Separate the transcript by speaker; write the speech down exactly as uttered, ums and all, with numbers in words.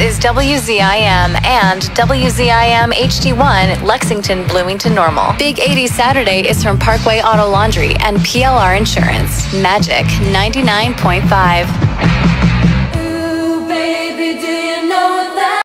Speaker 1: is W Z I M and W Z I M H D one, Lexington, Bloomington Normal. Big eighties Saturday is from Parkway Auto Laundry and P L R Insurance. Magic ninety-nine point five.
Speaker 2: Ooh, baby, do you